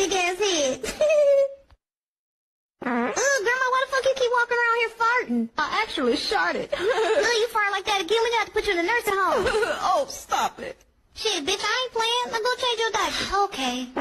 big ass head. Grandma, why the fuck you keep walking around here farting? I actually sharted. You fart like that again, we got to put you in a nursing home. Oh, stop it. Shit, bitch, I ain't playing. Now go change your diaper. Okay.